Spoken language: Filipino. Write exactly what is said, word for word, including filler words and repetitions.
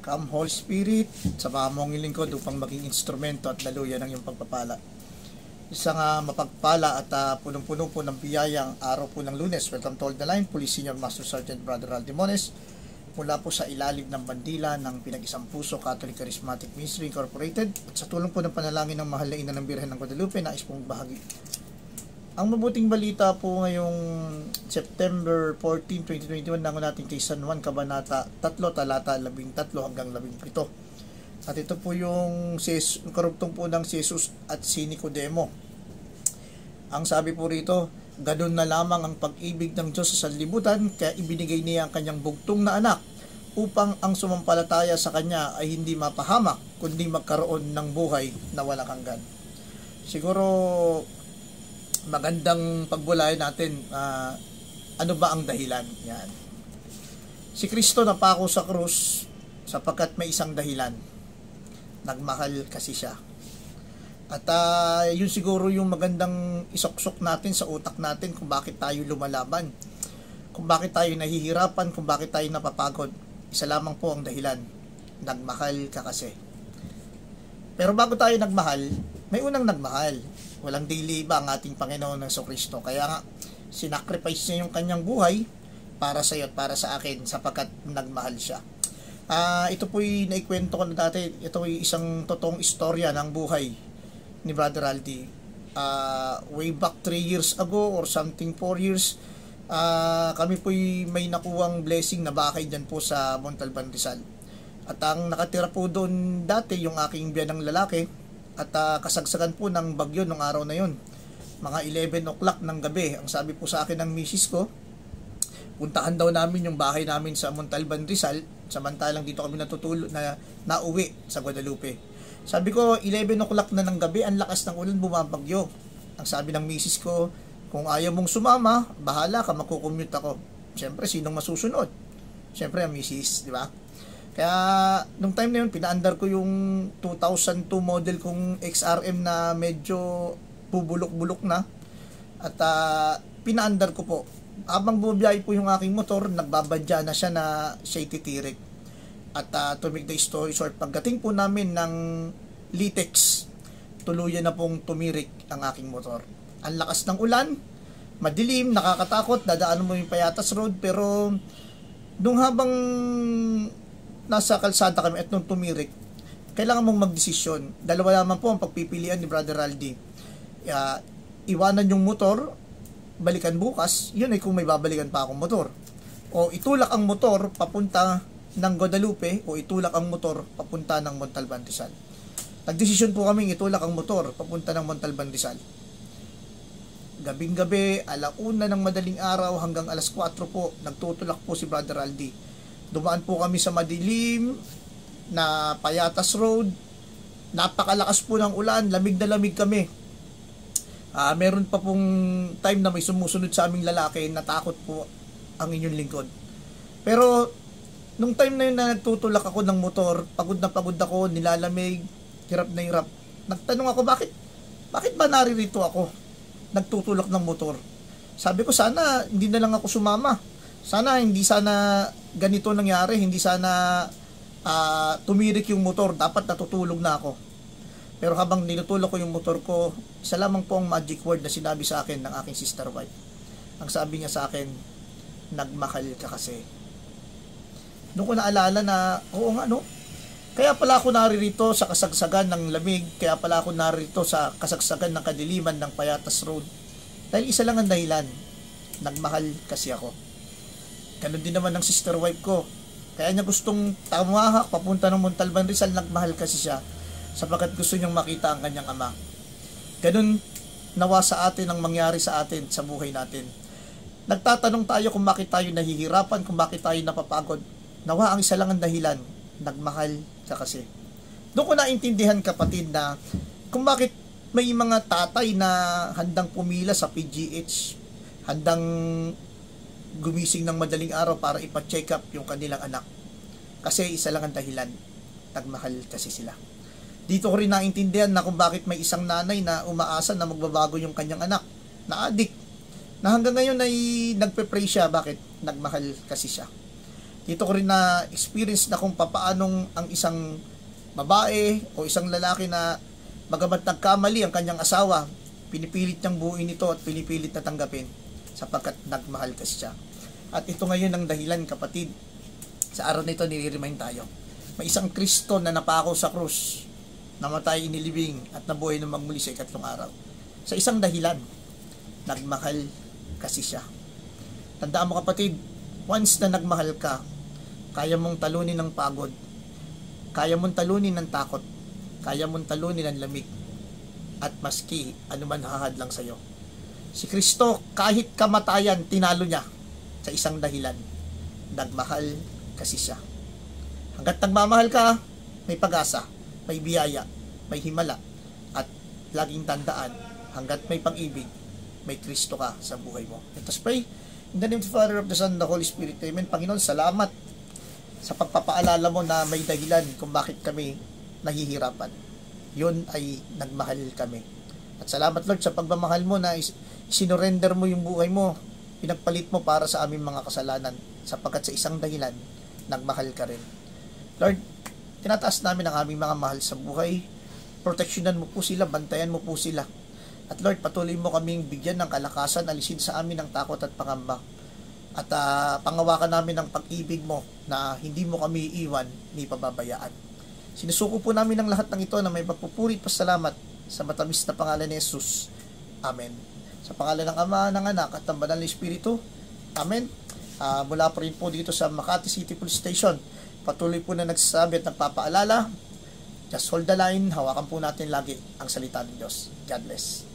Come Holy Spirit, samahan mo ang iyong lingkod upang maging instrumento at daluyan ng iyong pagpapala. Isang uh, mapagpala at uh, punong-puno po ng biyayang araw po ng Lunes. Welcome to All the Line, Police Senior Master Sergeant Brother Ral Dimones, mula po sa ilalim ng bandila ng Pinag-Isang Puso Catholic Charismatic Ministry Incorporated, at sa tulong po ng panalangin ng Mahal na Ina ng Birhen ng Guadalupe, nais pong bahagi. Ang mabuting balita po ngayong September fourteenth, twenty twenty-one, nango natin kay San Juan, Kabanata three, talata labing tatlo hanggang labing pito. At ito po yung, yung karugtong po ng si Jesus at si Nicodemo. Ang sabi po rito, "Ganun na lamang ang pag-ibig ng Diyos sa sanlibutan, kaya ibinigay niya ang kanyang bugtong na anak, upang ang sumampalataya sa kanya ay hindi mapahamak, kundi magkaroon ng buhay na walang hanggan." Siguro magandang pagbulayan natin, uh, ano ba ang dahilan? Yan. Si Kristo napako sa krus sapagkat may isang dahilan. Nagmahal kasi siya. At uh, yun siguro yung magandang isoksok natin sa utak natin kung bakit tayo lumalaban, kung bakit tayo nahihirapan, kung bakit tayo napapagod. Isa lamang po ang dahilan. Nagmahal ka kasi. Pero bago tayo nagmahal, may unang nagmahal. Walang dili iba ang ating Panginoon ng Kristo. Kaya nga, sinacrifice niya yung kanyang buhay para sa iyo at para sa akin sapagkat nagmahal siya. Uh, ito po'y naikwento ko na dati. Ito ay isang totoong istorya ng buhay ni Brother Aldi. Uh, way back three years ago or something four years, uh, kami po'y may nakuwang blessing na bakay dyan po sa Montalban, Rizal. At ang nakatira po doon dati yung aking biyanang lalaki. At uh, kasagsagan po ng bagyo nung araw na yon, mga eleven o'clock ng gabi. Ang sabi po sa akin ng misis ko, puntahan daw namin yung bahay namin sa Montalban, Rizal, samantalang dito kami natutulog na nauwi sa Guadalupe. Sabi ko, eleven o'clock na ng gabi, ang lakas ng ulan, bumabagyo. Ang sabi ng misis ko, kung ayaw mong sumama, bahala ka, makukommute ako. Siyempre, sinong masusunod? Siyempre, ang misis, di ba? Kaya, nung time na yun, pinaandar ko yung two thousand two model kong X R M na medyo bubulok-bulok na. At uh, pinaandar ko po. Habang bumiyahe po yung aking motor, nagbabadya na siya na siya titirik. At uh, to make the story short, pagdating po namin ng Litex, tuluyan na pong tumirik ang aking motor. Ang lakas ng ulan, madilim, nakakatakot, dadaan mo yung Payatas Road, pero nung habang nasa kalsada kami at nung tumirik, kailangan mong magdesisyon. Dalawa naman po ang pagpipilian ni Brother Aldi. Uh, iwanan yung motor, balikan bukas, yun ay kung may babalikan pa akong motor. O itulak ang motor papunta ng Guadalupe, o itulak ang motor papunta ng Montalban, Rizal. Nagdesisyon po kaming itulak ang motor papunta ng Montalban, Rizal. Gabing-gabi, alauna ng madaling araw hanggang alas kwatro po, nagtutulak po si Brother Aldi. Dumaan po kami sa madilim na Payatas Road. Napakalakas po ng ulan, lamig na lamig kami. Uh, meron pa pong time na may sumusunod sa aming lalaki, natakot po ang inyong lingkod. Pero nung time na yun na nagtutulak ako ng motor, pagod na pagod ako, nilalamig, hirap na hirap. Nagtanong ako, bakit bakit ba naririto ako nagtutulak ng motor? Sabi ko, sana hindi na lang ako sumama. Sana hindi sana ganito nangyari, hindi sana uh, tumirik yung motor, dapat natutulog na ako. Pero habang ninutulog ko yung motor ko, isa lamang po ang magic word na sinabi sa akin ng aking sister wife. Ang sabi niya sa akin, nagmahal ka kasi. Doon ko naalala na, oo nga no, kaya pala ako naririto sa kasagsagan ng lamig, kaya pala ako naririto sa kasagsagan ng kadiliman ng Payatas Road. Dahil isa lang ang dahilan, nagmahal kasi ako. Ganun din naman ng sister wife ko. Kaya niya gustong tamahak papunta ng Montalban, Rizal, nagmahal kasi siya sapagkat gusto niyang makita ang kanyang ama. Ganun nawa sa atin ang mangyari sa atin sa buhay natin. Nagtatanong tayo kung bakit tayo nahihirapan, kung bakit tayo napapagod. Nawa ang isa lang ang dahilan, nagmahal ka kasi. Doon ko naintindihan, kapatid, na kung bakit may mga tatay na handang pumila sa P G H, handang gumising ng madaling araw para ipa-check up yung kanilang anak. Kasi isa lang ang dahilan, nagmahal kasi sila. Dito ko rin naintindihan na kung bakit may isang nanay na umaasa na magbabago yung kanyang anak, na addict, na hanggang ngayon ay nagpe-pray siya. Bakit? Nagmahal kasi siya. Dito ko rin na experience na kung papaanong ang isang babae o isang lalaki na bagamat nagkamali ang kanyang asawa, pinipilit niyang buuin ito at pinipilit na tanggapin sapagkat nagmahal kasi siya. At ito ngayon ang dahilan, kapatid. Sa araw na ito, nire-remind tayo. May isang Kristo na napako sa krus, namatay, inilibing at nabuhay ng magmuli sa ikatlong araw. Sa isang dahilan, nagmahal kasi siya. Tandaan mo, kapatid, once na nagmahal ka, kaya mong talunin ng pagod, kaya mong talunin ng takot, kaya mong talunin ng lamig, at maski anuman hahadlang sa iyo. Si Kristo, kahit kamatayan, tinalo niya sa isang dahilan. Nagmahal kasi siya. Hanggat nagmamahal ka, may pag-asa, may biyaya, may himala, at laging tandaan, hanggat may pag-ibig, may Kristo ka sa buhay mo. Let us pray. In the name of the Father, of the Son, and the Holy Spirit. Amen. Panginoon, salamat sa pagpapaalala mo na may dahilan kung bakit kami nahihirapan. Yun ay nagmahal kami. At salamat, Lord, sa pagmamahal mo na sinurrender mo yung buhay mo, pinagpalit mo para sa aming mga kasalanan, sapagkat sa isang dahilan, nagmahal ka rin. Lord, tinataas namin ang aming mga mahal sa buhay. Proteksyonan mo po sila, bantayan mo po sila. At Lord, patuloy mo kaming bigyan ng kalakasan, alisin sa amin ang takot at pangamba. At uh, pangawakan namin ang pag-ibig mo na hindi mo kami iiwan ni pababayaan. Sinusuko po namin ang lahat ng ito na may pagpupuri at pasalamat sa matamis na pangalan ni Jesus. Amen. Sa pangalan ng Ama, ng Anak, at ng Banal na Espiritu. Amen. Uh, mula po rin po dito sa Makati City Police Station, patuloy po na nagsasabi at nagpapaalala, just hold the line, hawakan po natin lagi ang salita ng Diyos. God bless.